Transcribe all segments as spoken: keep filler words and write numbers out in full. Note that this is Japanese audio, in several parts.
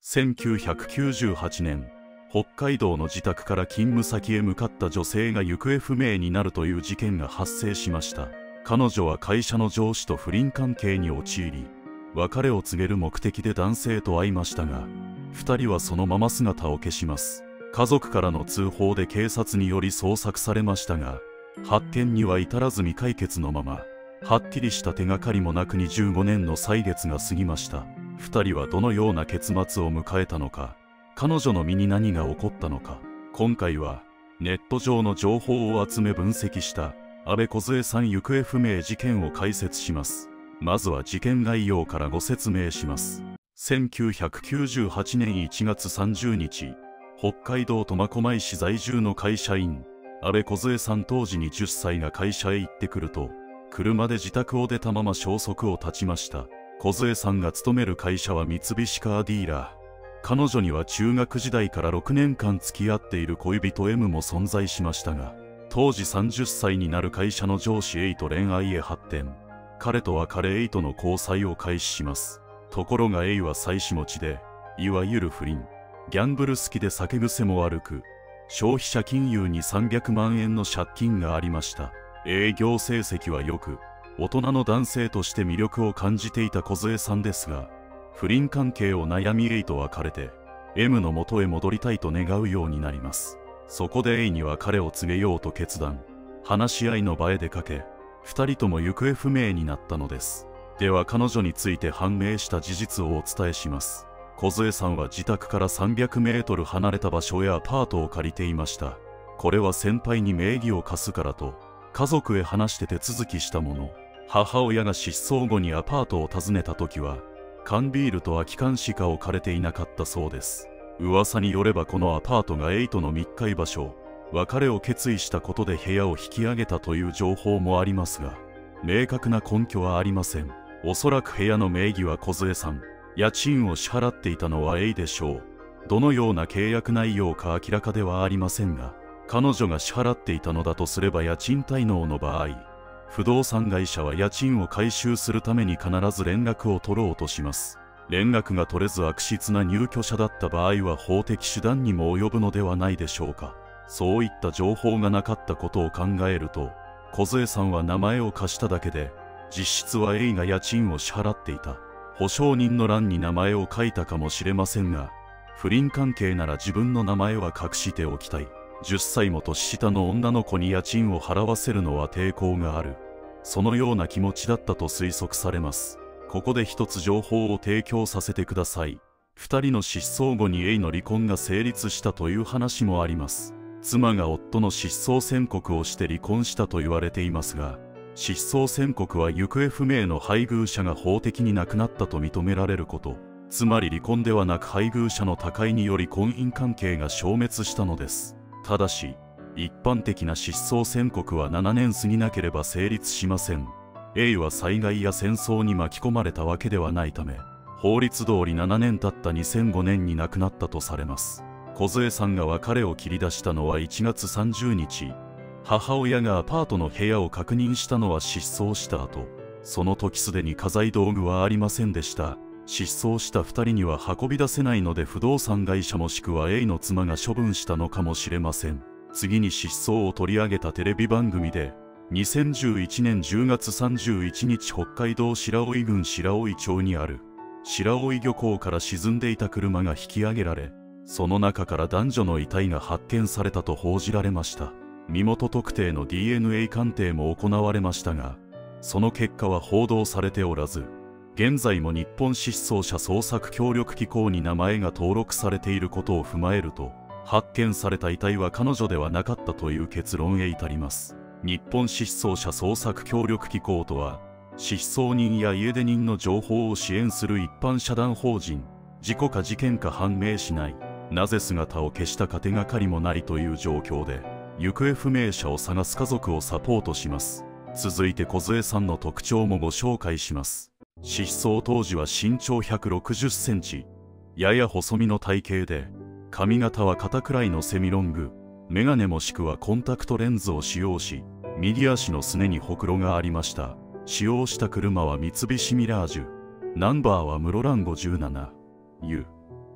せんきゅうひゃくきゅうじゅうはちねん、北海道の自宅から勤務先へ向かった女性が行方不明になるという事件が発生しました。彼女は会社の上司と不倫関係に陥り、別れを告げる目的で男性と会いましたが、ふたりはそのまま姿を消します。家族からの通報で警察により捜索されましたが、発見には至らず未解決のまま、はっきりした手がかりもなくにじゅうごねんの歳月が過ぎました。ふたりはどのような結末を迎えたのか、彼女の身に何が起こったのか、今回はネット上の情報を集め分析した安倍梢さん行方不明事件を解説します。まずは事件概要からご説明します。せんきゅうひゃくきゅうじゅうはちねんいちがつさんじゅうにち、北海道苫小牧市在住の会社員、安倍梢さん当時にじゅっさいが会社へ行ってくると、車で自宅を出たまま消息を絶ちました。梢さんが勤める会社は三菱カーディーラー。彼女には中学時代からろくねんかん付き合っている恋人 エム も存在しましたが、当時さんじゅっさいになる会社の上司 エイ と恋愛へ発展。彼と別れ エイ との交際を開始します。ところが エイ は妻子持ちで、いわゆる不倫。ギャンブル好きで酒癖も悪く、消費者金融にさんびゃくまんえんの借金がありました。営業成績は良く、大人の男性として魅力を感じていた梢さんですが、不倫関係を悩み エイ と別れて エム の元へ戻りたいと願うようになります。そこで エイ には彼を告げようと決断。話し合いの場へ出かけ、ふたりとも行方不明になったのです。では彼女について判明した事実をお伝えします。梢さんは自宅からさんびゃくメートル離れた場所へアパートを借りていました。これは先輩に名義を貸すからと家族へ話して手続きしたもの。母親が失踪後にアパートを訪ねた時は缶ビールと空き缶しか置かれていなかったそうです。噂によればこのアパートがエイとの密会場所、別れを決意したことで部屋を引き上げたという情報もありますが、明確な根拠はありません。おそらく部屋の名義は梢さん、家賃を支払っていたのはエイでしょう。どのような契約内容か明らかではありませんが、彼女が支払っていたのだとすれば家賃滞納の場合、不動産会社は家賃を回収するために必ず連絡を取ろうとします。連絡が取れず悪質な入居者だった場合は法的手段にも及ぶのではないでしょうか。そういった情報がなかったことを考えると、梢さんは名前を貸しただけで、実質は エイ が家賃を支払っていた。保証人の欄に名前を書いたかもしれませんが、不倫関係なら自分の名前は隠しておきたい。じゅっさいも年下の女の子に家賃を払わせるのは抵抗がある。そのような気持ちだったと推測されます。ここで一つ情報を提供させてください。二人の失踪後に エイ の離婚が成立したという話もあります。妻が夫の失踪宣告をして離婚したと言われていますが、失踪宣告は行方不明の配偶者が法的に亡くなったと認められること、つまり離婚ではなく配偶者の他界により婚姻関係が消滅したのです。ただし、一般的な失踪宣告はななねん過ぎなければ成立しません。エイ は災害や戦争に巻き込まれたわけではないため、法律通りななねん経ったにせんごねんに亡くなったとされます。梢さんが別れを切り出したのはいちがつさんじゅうにち。母親がアパートの部屋を確認したのは失踪した後、その時すでに家財道具はありませんでした。失踪したふたりには運び出せないので不動産会社もしくは エイ の妻が処分したのかもしれません。次に失踪を取り上げたテレビ番組で、にせんじゅういちねんじゅうがつさんじゅういちにち北海道白老郡白老町にある白老漁港から沈んでいた車が引き上げられ、その中から男女の遺体が発見されたと報じられました。身元特定の ディーエヌエー 鑑定も行われましたが、その結果は報道されておらず、現在も日本失踪者捜索協力機構に名前が登録されていることを踏まえると、発見された遺体は彼女ではなかったという結論へ至ります。日本失踪者捜索協力機構とは、失踪人や家出人の情報を支援する一般社団法人、事故か事件か判明しない、なぜ姿を消したか手がかりもないという状況で、行方不明者を探す家族をサポートします。続いて梢さんの特徴もご紹介します。失踪当時は身長ひゃくろくじゅっセンチ、やや細身の体型で、髪型は肩くらいのセミロング、メガネもしくはコンタクトレンズを使用し、右足のすねにほくろがありました。使用した車は三菱ミラージュ、ナンバーは室蘭ごじゅうななユー。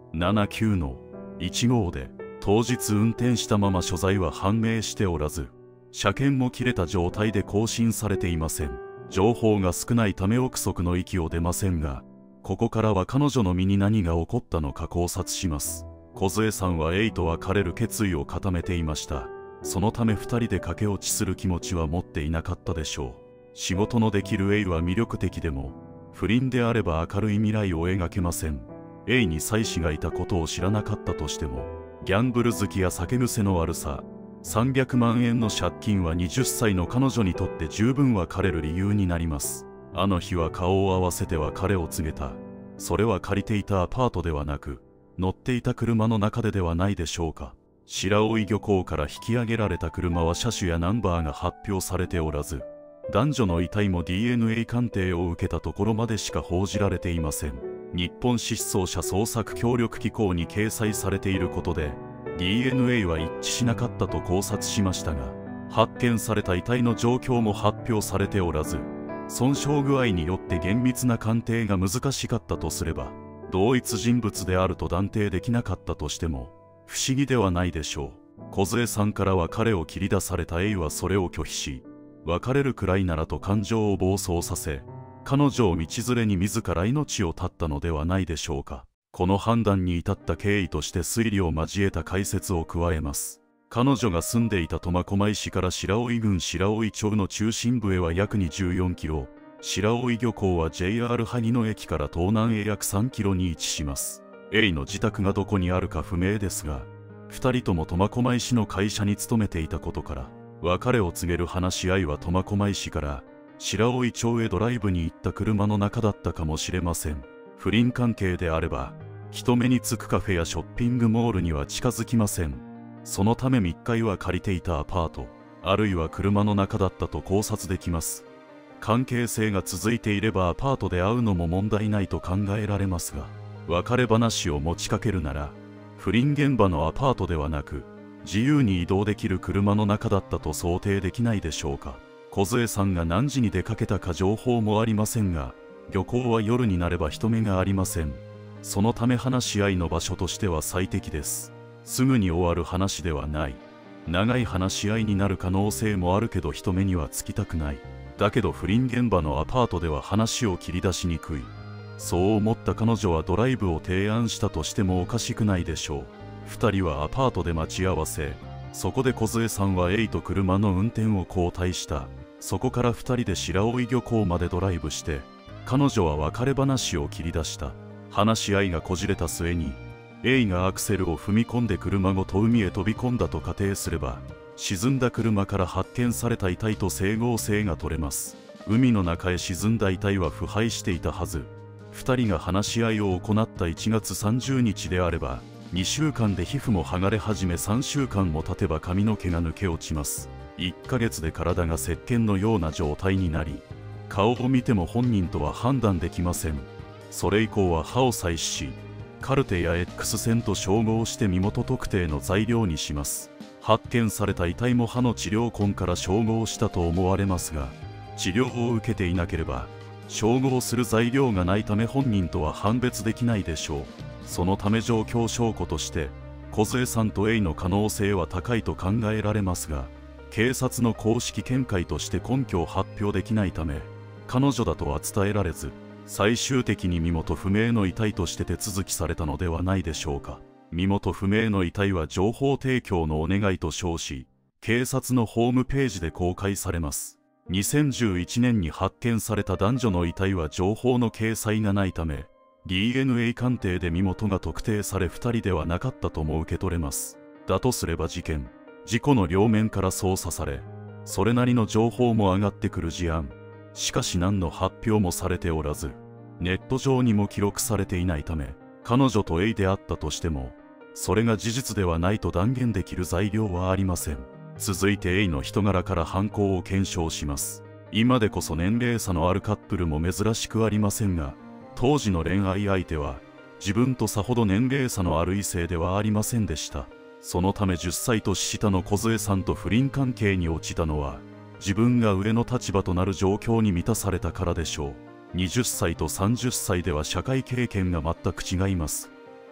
ななきゅうのいちごうで当日運転したまま所在は判明しておらず、車検も切れた状態で更新されていません。情報が少ないため憶測の域を出ませんが、ここからは彼女の身に何が起こったのか考察します。梢さんは A と別れる決意を固めていました。そのためふたりで駆け落ちする気持ちは持っていなかったでしょう。仕事のできる A は魅力的でも、不倫であれば明るい未来を描けません。A に妻子がいたことを知らなかったとしても、ギャンブル好きや酒癖の悪さ、さんびゃくまんえんの借金ははたちの彼女にとって十分別れる理由になります。あの日は顔を合わせて別れを告げた。それは借りていたアパートではなく、乗っていた車の中でではないでしょうか。白老漁港から引き上げられた車は車種やナンバーが発表されておらず、男女の遺体も ディーエヌエー 鑑定を受けたところまでしか報じられていません。日本失踪者捜索協力機構に掲載されていることで、ディーエヌエー は一致しなかったと考察しましたが、発見された遺体の状況も発表されておらず、損傷具合によって厳密な鑑定が難しかったとすれば、同一人物であると断定できなかったとしても不思議ではないでしょう。梢さんからは彼を切り出された A はそれを拒否し、別れるくらいならと感情を暴走させ、彼女を道連れに自ら命を絶ったのではないでしょうか。この判断に至った経緯として推理を交えた解説を加えます。彼女が住んでいた苫小牧市から白老郡白老町の中心部へは約にじゅうよんキロ、白老漁港は ジェイアール 萩野駅から東南へ約さんキロに位置します。A の自宅がどこにあるか不明ですが、ふたりとも苫小牧市の会社に勤めていたことから、別れを告げる話し合いは苫小牧市から白老町へドライブに行った車の中だったかもしれません。不倫関係であれば、人目につくカフェやショッピングモールには近づきません。そのため密会は借りていたアパート、あるいは車の中だったと考察できます。関係性が続いていればアパートで会うのも問題ないと考えられますが、別れ話を持ちかけるなら、不倫現場のアパートではなく、自由に移動できる車の中だったと想定できないでしょうか。梢さんが何時に出かけたか情報もありませんが、漁港は夜になれば人目がありません。そのため話し合いの場所としては最適です。すぐに終わる話ではない。長い話し合いになる可能性もあるけど人目にはつきたくない。だけど不倫現場のアパートでは話を切り出しにくい。そう思った彼女はドライブを提案したとしてもおかしくないでしょう。ふたりはアパートで待ち合わせ、そこで梢さんは A と車の運転を交代した。そこからふたりで白老漁港までドライブして、彼女は別れ話を切り出した。話し合いがこじれた末に、A がアクセルを踏み込んで車ごと海へ飛び込んだと仮定すれば、沈んだ車から発見された遺体と整合性が取れます。海の中へ沈んだ遺体は腐敗していたはず。ふたりが話し合いを行ったいちがつさんじゅうにちであれば、にしゅうかんで皮膚も剥がれ始めさんしゅうかんも経てば髪の毛が抜け落ちます。いっかげつで体が石鹸のような状態になり、顔を見ても本人とは判断できません。それ以降は歯を採取し、カルテや X 線と照合して身元特定の材料にします。発見された遺体も歯の治療痕から照合したと思われますが、治療を受けていなければ照合する材料がないため本人とは判別できないでしょう。そのため状況証拠として梢さんと A の可能性は高いと考えられますが、警察の公式見解として根拠を発表できないため、彼女だとは伝えられず、最終的に身元不明の遺体として手続きされたのではないでしょうか。身元不明の遺体は情報提供のお願いと称し、警察のホームページで公開されます。にせんじゅういちねんに発見された男女の遺体は情報の掲載がないため、ディーエヌエー 鑑定で身元が特定されふたりではなかったとも受け取れます。だとすれば事件、事故の両面から捜査され、それなりの情報も上がってくる事案。しかし何の発表もされておらず、ネット上にも記録されていないため、彼女と A であったとしても、それが事実ではないと断言できる材料はありません。続いて A の人柄から犯行を検証します。今でこそ年齢差のあるカップルも珍しくありませんが、当時の恋愛相手は自分とさほど年齢差のある異性ではありませんでした。そのためじゅっさい年下の梢さんと不倫関係に落ちたのは、自分が上の立場となる状況に満たされたからでしょう。にじゅっさいとさんじゅっさいでは社会経験が全く違います。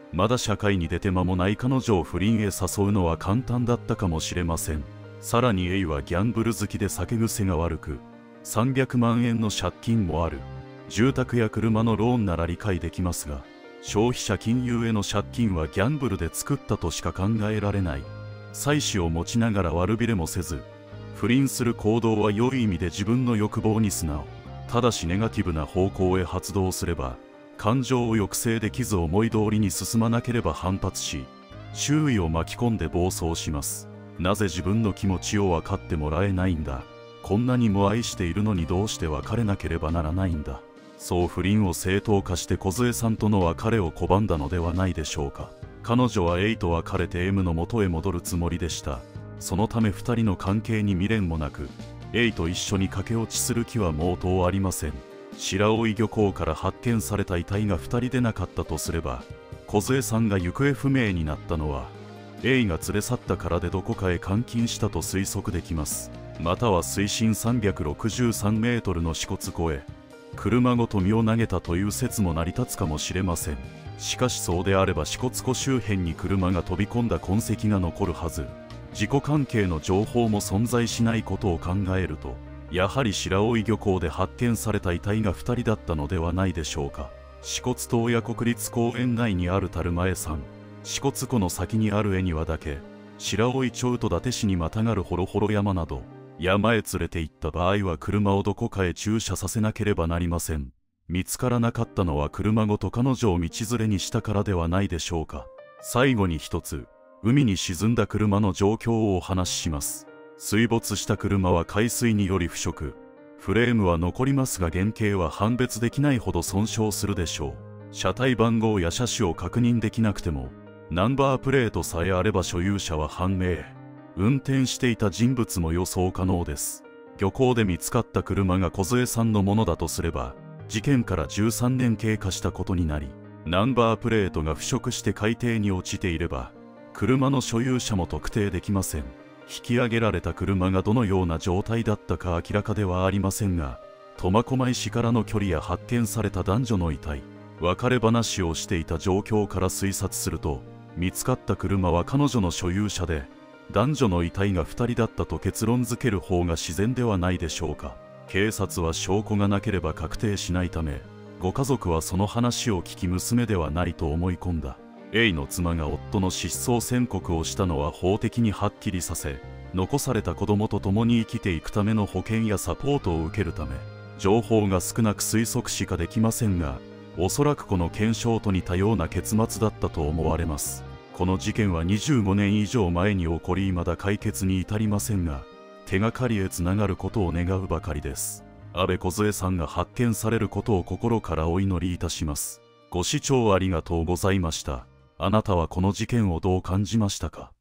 まだ社会に出て間もない彼女を不倫へ誘うのは簡単だったかもしれません。さらに A はギャンブル好きで酒癖が悪く、さんびゃくまんえんの借金もある。住宅や車のローンなら理解できますが、消費者金融への借金はギャンブルで作ったとしか考えられない。妻子を持ちながら悪びれもせず、不倫する行動は良い意味で自分の欲望に素直。ただしネガティブな方向へ発動すれば、感情を抑制できず思い通りに進まなければ反発し、周囲を巻き込んで暴走します。なぜ自分の気持ちを分かってもらえないんだ。こんなにも愛しているのにどうして別れなければならないんだ。そう不倫を正当化して梢さんとの別れを拒んだのではないでしょうか。彼女は A と別れて M の元へ戻るつもりでした。そのためふたりの関係に未練もなく、A と一緒に駆け落ちする気は毛頭ありません。白老漁港から発見された遺体がふたりでなかったとすれば、梢さんが行方不明になったのは A が連れ去ったからでどこかへ監禁したと推測できます。または水深さんびゃくろくじゅうさんメートルの支笏湖へ車ごと身を投げたという説も成り立つかもしれません。しかしそうであれば支笏湖周辺に車が飛び込んだ痕跡が残るはず。事故関係の情報も存在しないことを考えると、やはり白老漁港で発見された遺体がふたりだったのではないでしょうか。支笏洞爺国立公園内にある樽前山、支笏湖の先にある恵庭岳、白老町と伊達市にまたがるホロホロ山など、山へ連れて行った場合は車をどこかへ駐車させなければなりません。見つからなかったのは車ごと彼女を道連れにしたからではないでしょうか。最後に一つ、海に沈んだ車の状況をお話しします。水没した車は海水により腐食、フレームは残りますが原型は判別できないほど損傷するでしょう。車体番号や車種を確認できなくても、ナンバープレートさえあれば所有者は判明。運転していた人物も予想可能です。漁港で見つかった車が梢さんのものだとすれば、事件からじゅうさんねん経過したことになり、ナンバープレートが腐食して海底に落ちていれば、車の所有者も特定できません。引き上げられた車がどのような状態だったか明らかではありませんが、苫小牧市からの距離や発見された男女の遺体、別れ話をしていた状況から推察すると、見つかった車は彼女の所有者で、男女の遺体がふたりだったと結論付ける方が自然ではないでしょうか。警察は証拠がなければ確定しないため、ご家族はその話を聞き娘ではないと思い込んだ。A の妻が夫の失踪宣告をしたのは法的にはっきりさせ、残された子供と共に生きていくための保険やサポートを受けるため、情報が少なく推測しかできませんが、おそらくこの検証と似たような結末だったと思われます。この事件はにじゅうごねん以上前に起こり未だ解決に至りませんが、手がかりへつながることを願うばかりです。安倍梢さんが発見されることを心からお祈りいたします。ご視聴ありがとうございました。あなたはこの事件をどう感じましたか？